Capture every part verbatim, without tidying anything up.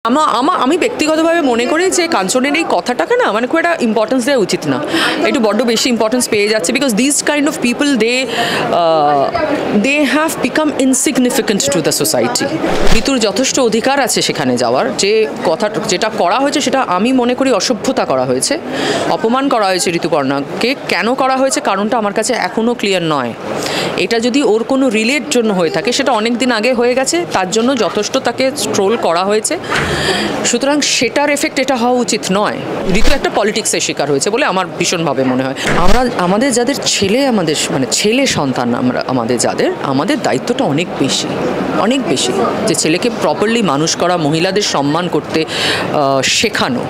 আমা আমা আমি ব্যক্তিগতভাবে মনে করি যে কাঞ্চনের এই কথাটাকে না মানে খুব একটা ইম্পর্টেন্স দেওয়া উচিত না, একটু বড্ড বেশি ইম্পর্টেন্স পেয়ে যাচ্ছে, because this kind of people they they have become insignificant to the society. ঋতুর যথেষ্ট অধিকার আছে সেখানে যাওয়ার, যে কথা যেটা করা হয়েছে সেটা আমি মনে করি অসভ্যতা করা হয়েছে, অপমান করা হয়েছে ঋতুপর্ণাকে। কেন করা হয়েছে কারণটা আমার কাছে এখনও ক্লিয়ার নয়। এটা যদি ওর কোনো রিলেট জন্য হয়ে থাকে সেটা অনেক দিন আগে হয়ে গেছে, তার জন্য যথেষ্ট তাকে ট্রোল করা হয়েছে, সুতরাং সেটার এফেক্ট এটা হওয়া উচিত নয়। ঋতু একটা পলিটিক্সের শিকার হয়েছে বলে আমার ভীষণভাবে মনে হয়। আমরা আমাদের যাদের ছেলে আমাদের মানে ছেলে সন্তান আমরা আমাদের যাদের আমাদের দায়িত্বটা অনেক বেশি, অনেক বেশি, যে ছেলেকে প্রপারলি মানুষ করা, মহিলাদের সম্মান করতে শেখানো।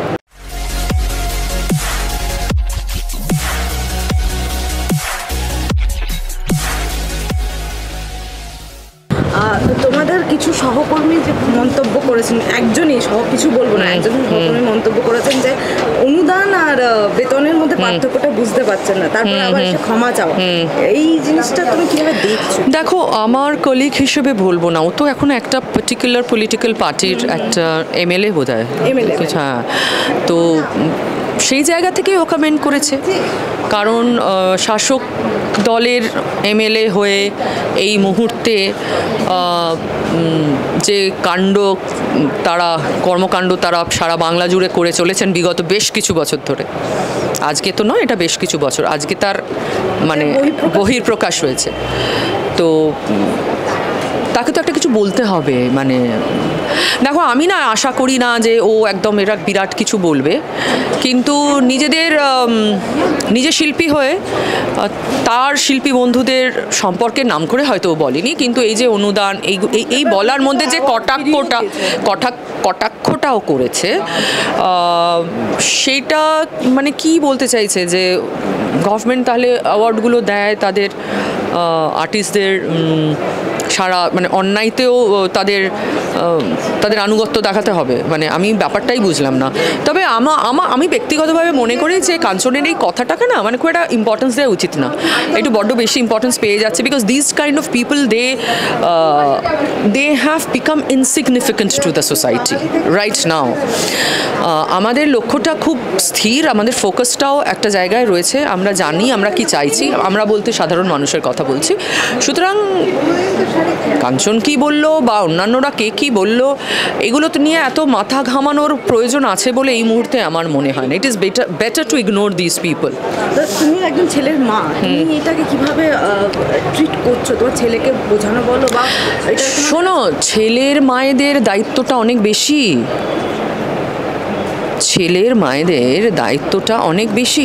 তোমাদের কিছু সহকর্মী যে মন্তব্য করেছেন, একজনই সহ কিছু বলবো না, একজন সহকর্মী মন্তব্য করেছেন যে অনুদান আর বেতনের মধ্যে পার্থক্যটা বুঝতে পারছেন না, তারপরে আবার এসে ক্ষমা চাওয়া, এই জিনিসটা তুমি কিভাবে দেখছো? দেখো, আমার কলিগ হিসেবে বলবো না, ও তো এখন একটা পার্টিকুলার পলিটিক্যাল পার্টির একটা এমএলএ বোধ হয়, হ্যাঁ, তো সেই জায়গা থেকে ও কমেন্ট করেছে, কারণ শাসক দলের এমএলএ হয়ে এই মুহূর্তে যে কাণ্ড তারা কর্মকাণ্ড তারা সারা বাংলা জুড়ে করে চলেছেন বিগত বেশ কিছু বছর ধরে, আজকে তো নয়, এটা বেশ কিছু বছর, আজকে তার মানে বহিঃপ্রকাশ হয়েছে, তো তাকে তো একটা কিছু বলতে হবে। মানে দেখো, আমি না আশা করি না যে ও একদম এরা বিরাট কিছু বলবে, কিন্তু নিজেদের নিজে শিল্পী হয়ে তার শিল্পী বন্ধুদের সম্পর্কে নাম করে হয়তো ও বলেনি, কিন্তু এই যে অনুদান এই এই বলার মধ্যে যে কটাক্ষটা কটাক কটাক্ষটাও করেছে, সেইটা মানে কি বলতে চাইছে যে গভর্নমেন্ট তাহলে অ্যাওয়ার্ডগুলো দেয় তাদের আর্টিস্টদের সারা মানে অন্যায়তেও তাদের তাদের আনুগত্য দেখাতে হবে, মানে আমি ব্যাপারটাই বুঝলাম না। তবে আমা আমা আমি ব্যক্তিগতভাবে মনে করি যে কাঞ্চনের এই কথাটাকে না মানে খুব একটা ইম্পর্টেন্স দেওয়া উচিত না, একটু বড্ড বেশি ইম্পর্টেন্স পেয়ে যাচ্ছে, because this kind of people they they have become insignificant to the society right now. আমাদের লক্ষ্যটা খুব স্থির, আমাদের ফোকাসটাও একটা জায়গায় রয়েছে, আমরা জানি আমরা কি চাইছি, আমরা বলতে সাধারণ মানুষের কথা বলছি, সুতরাং কাঞ্চন কি বললো বা অন্যান্যরা কে কি বললো এগুলো তো নিয়ে এত মাথা ঘামানোর প্রয়োজন আছে বলে এই মুহূর্তে আমার মনে হয় না। It is better better to ignore this people. তুমি একজন ছেলের মা, তুমি এটাকে কিভাবে ট্রিট করছো? তোমার ছেলেকে বোঝানো বলো বা শোনো, ছেলের মায়েদের দায়িত্বটা অনেক বেশি, ছেলের মায়েদের দায়িত্বটা অনেক বেশি।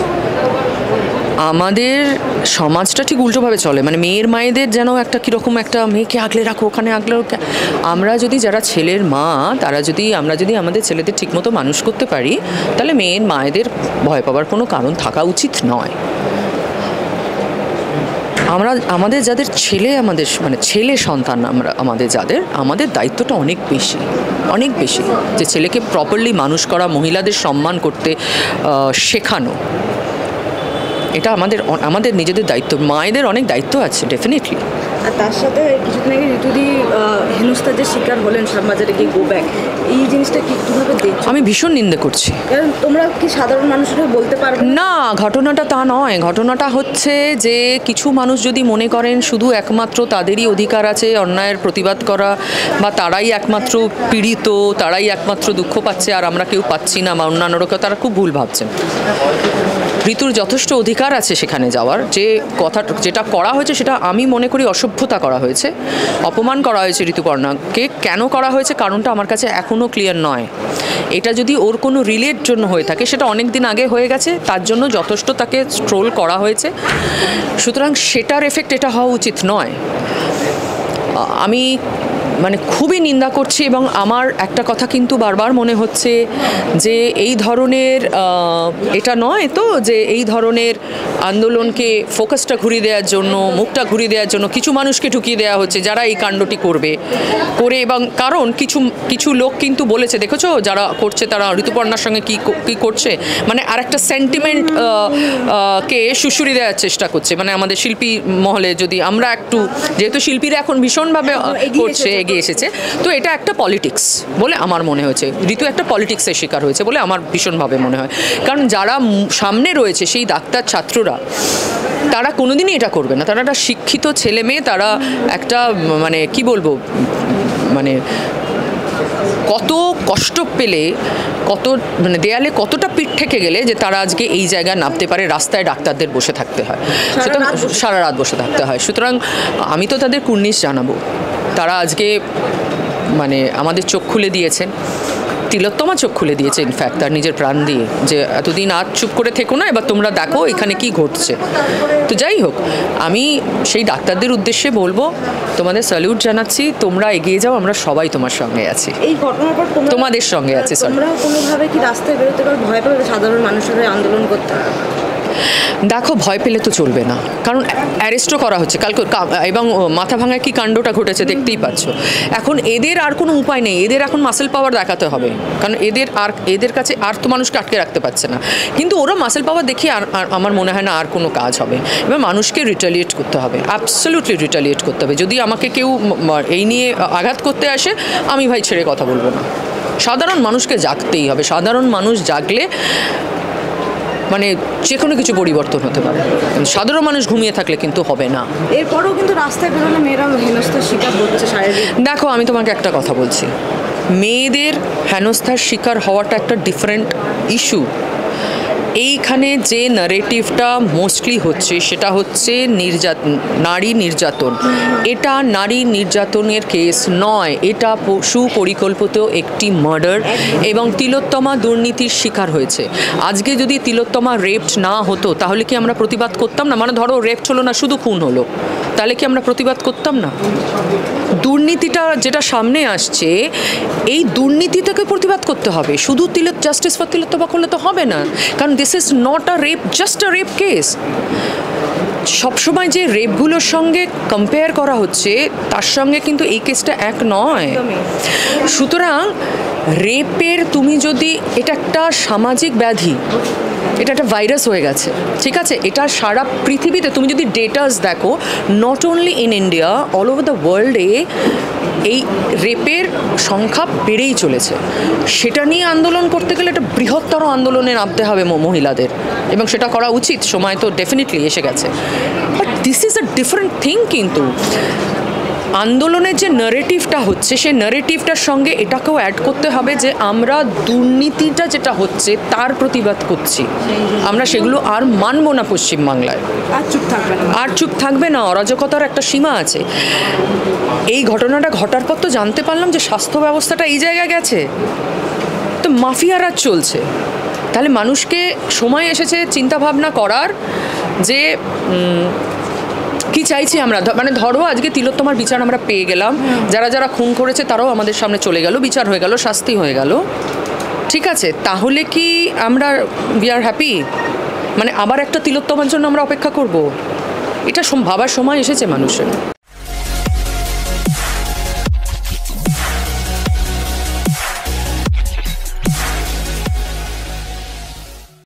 আমাদের সমাজটা ঠিক উল্টোভাবে চলে, মানে মেয়ের মায়েদের যেন একটা কীরকম একটা মেয়েকে আগলে রাখো, ওখানে আগলে রাখো। আমরা যদি যারা ছেলের মা তারা যদি আমরা যদি আমাদের ছেলেদের ঠিকমতো মানুষ করতে পারি, তাহলে মেয়ের মায়েদের ভয় পাওয়ার কোনো কারণ থাকা উচিত নয়। আমরা আমাদের যাদের ছেলে আমাদের মানে ছেলে সন্তান আমরা আমাদের যাদের আমাদের দায়িত্বটা অনেক বেশি, অনেক বেশি, যে ছেলেকে প্রপারলি মানুষ করা, মহিলাদের সম্মান করতে শেখানো, এটা আমাদের আমাদের নিজেদের দায়িত্ব। মায়েদের অনেক দায়িত্ব আছে ডেফিনেটলি। আর তার সাথে কিছুদিন আগে ঋতুদি হেনস্থার যে শিকার হলেন শ্যামবাজারে গিয়ে গো ব্যাক, এই জিনিসটা কি কীভাবে দেখছো? আমি ভীষণ নিন্দে করছি। কারণ তোমরা কি সাধারণ মানুষরা বলতে পারবে না, ঘটনাটা তা নয়। ঘটনাটা হচ্ছে যে কিছু মানুষ যদি মনে করেন শুধু একমাত্র তাদেরই অধিকার আছে অন্যায়ের প্রতিবাদ করা, বা তারাই একমাত্র পীড়িত, তারাই একমাত্র দুঃখ পাচ্ছে আর আমরা কেউ পাচ্ছি না বা অন্যান্যরা, তারা খুব ভুল ভাবছেন। ঋতুর যথেষ্ট অধিকার আছে সেখানে যাওয়ার, যে কথা যেটা করা হয়েছে সেটা আমি মনে করি অসভ্যতা করা হয়েছে, অপমান করা হয়েছে ঋতুপর্ণাকে। কেন করা হয়েছে কারণটা আমার কাছে এখনও ক্লিয়ার নয়। এটা যদি ওর কোনো রিলেট জন্য হয়ে থাকে সেটা অনেক দিন আগে হয়ে গেছে, তার জন্য যথেষ্ট তাকে ট্রোল করা হয়েছে, সুতরাং সেটার এফেক্ট এটা হওয়া উচিত নয়। আমি মানে খুবই নিন্দা করছি, এবং আমার একটা কথা কিন্তু বারবার মনে হচ্ছে যে এই ধরনের এটা নয় তো যে এই ধরনের আন্দোলনকে ফোকাসটা ঘুরিয়ে দেওয়ার জন্য, মুখটা ঘুরিয়ে দেওয়ার জন্য কিছু মানুষকে ঢুকিয়ে দেওয়া হচ্ছে যারা এই কাণ্ডটি করবে করে, এবং কারণ কিছু কিছু লোক কিন্তু বলেছে, দেখেছো যারা করছে তারা ঋতুপর্ণার সঙ্গে কী কী করছে, মানে আর একটা সেন্টিমেন্ট কে শুশুরি দেওয়ার চেষ্টা করছে, মানে আমাদের শিল্পী মহলে যদি আমরা একটু, যেহেতু শিল্পীরা এখন ভীষণভাবে করছে, এগিয়ে এসেছে। তো এটা একটা পলিটিক্স বলে আমার মনে হয়েছে, ঋতু একটা পলিটিক্সের শিকার হয়েছে বলে আমার ভীষণভাবে মনে হয়। কারণ যারা সামনে রয়েছে সেই ডাক্তার ছাত্ররা, তারা কোনোদিনই এটা করবে না। তারা একটা শিক্ষিত ছেলে মেয়ে, তারা একটা মানে কি বলবো, মানে কত কষ্ট পেলে, কত মানে দেয়ালে কতটা পিঠ থেকে গেলে যে তারা আজকে এই জায়গায় নামতে পারে, রাস্তায় ডাক্তারদের বসে থাকতে হয়, সুতরাং সারা রাত বসে থাকতে হয়। সুতরাং আমি তো তাদের কুর্নিশ জানাবো। তারা আজকে মানে আমাদের চোখ খুলে দিয়েছেন, তিলোত্তমা চোখ খুলে দিয়েছে ইনফ্যাক্ট তার নিজের প্রাণ দিয়ে, যে এতদিন আজ চুপ করে থেকো না, এবার তোমরা দেখো এখানে কি ঘটছে। তো যাই হোক, আমি সেই ডাক্তারদের উদ্দেশ্যে বলবো, তোমাদের স্যালিউট জানাচ্ছি, তোমরা এগিয়ে যাও, আমরা সবাই তোমার সঙ্গে আছি। এই ঘটনার পর তোমাদের সঙ্গে আছে। তোমরা কোনোভাবে কি রাস্তায় বেরোতে পারো, ভয় পাবে সাধারণ মানুষের আন্দোলন করতে? দেখো, ভয় পেলে তো চলবে না, কারণ অ্যারেস্টও করা হচ্ছে কালকে, এবং মাথা ভাঙায় কি কাণ্ডটা ঘটেছে দেখতেই পাচ্ছ। এখন এদের আর কোনো উপায় নেই, এদের এখন মাসেল পাওয়ার দেখাতে হবে, কারণ এদের আর এদের কাছে আর তো মানুষকে আটকে রাখতে পারছে না। কিন্তু ওরা মাসেল পাওয়ার দেখিয়ে আর আমার মনে হয় না আর কোনো কাজ হবে। এবার মানুষকে রিটালিয়েট করতে হবে, অ্যাবসলিউটলি রিটালিয়েট করতে হবে। যদি আমাকে কেউ এই নিয়ে আঘাত করতে আসে, আমি ভাই ছেড়ে কথা বলবো না। সাধারণ মানুষকে জাগতেই হবে, সাধারণ মানুষ জাগলে মানে যে কোনো কিছু পরিবর্তন হতে পারে। সাধারণ মানুষ ঘুমিয়ে থাকলে কিন্তু হবে না। এরপরেও কিন্তু রাস্তায় বেরোলে মেয়েরা হেনস্থার শিকার হচ্ছে শারীরিক। দেখো, আমি তোমাকে একটা কথা বলছি, মেয়েদের হেনস্থার শিকার হওয়াটা একটা ডিফারেন্ট ইস্যু। এইখানে যে ন্যারেটিভটা মোস্টলি হচ্ছে সেটা হচ্ছে নির্যাতন, নারী নির্যাতন। এটা নারী নির্যাতনের কেস নয়, এটা সুপরিকল্পিত একটি মার্ডার, এবং তিলোত্তমা দুর্নীতির শিকার হয়েছে। আজকে যদি তিলোত্তমা রেপড না হতো তাহলে কি আমরা প্রতিবাদ করতাম না? মানে ধরো রেপড হলো না, শুধু খুন হলো, তাহলে কি আমরা প্রতিবাদ করতাম না? দুর্নীতিটা যেটা সামনে আসছে, এই দুর্নীতি থেকে প্রতিবাদ করতে হবে। শুধু তিলোত জাস্টিস ফর তিলোত্তমা করলে তো হবে না, কারণ this is not a rape, just a rape case. সবসময় যে রেপগুলোর সঙ্গে কম্পেয়ার করা হচ্ছে তার সঙ্গে কিন্তু এই কেসটা এক নয়। সুতরাং রেপের তুমি যদি, এটা একটা সামাজিক ব্যাধি, এটা একটা ভাইরাস হয়ে গেছে, ঠিক আছে? এটা সারা পৃথিবীতে তুমি যদি ডেটাস দেখো, not only in India, all over the ওয়ার্ল্ডে এই রেপের সংখ্যা বেড়েই চলেছে। সেটা নিয়ে আন্দোলন করতে গেলে একটা বৃহত্তর আন্দোলনে নামতে হবে মহিলাদের, এবং সেটা করা উচিত, সময় তো ডেফিনেটলি এসে গেছে। But this is a different thing. কিন্তু আন্দোলনের যে ন্যারেটিভটা হচ্ছে, সেই ন্যারেটিভটার সঙ্গে এটাকেও অ্যাড করতে হবে যে আমরা দুর্নীতিটা যেটা হচ্ছে তার প্রতিবাদ করছি, আমরা সেগুলো আর মানব না পশ্চিমবাংলায়। আর চুপ থাকবে না, আর চুপ থাকবে না। অরাজকতার একটা সীমা আছে। এই ঘটনাটা ঘটার পর তো জানতে পারলাম যে স্বাস্থ্য ব্যবস্থাটা এই জায়গায় গেছে, তো মাফিয়ারা চলছে। তাহলে মানুষকে সময় এসেছে চিন্তা ভাবনা করার যে কি চাইছি আমরা। মানে ধরো আজকে তিলোত্তমার বিচার আমরা পেয়ে গেলাম, যারা যারা খুন করেছে তারাও আমাদের সামনে চলে গেল, বিচার হয়ে গেল, শাস্তি হয়ে গেল, ঠিক আছে? তাহলে কি আমরা উই আর হ্যাপি? মানে আবার একটা তিলোত্তমার জন্য আমরা অপেক্ষা করব? এটা ভাবার সময় এসেছে মানুষের।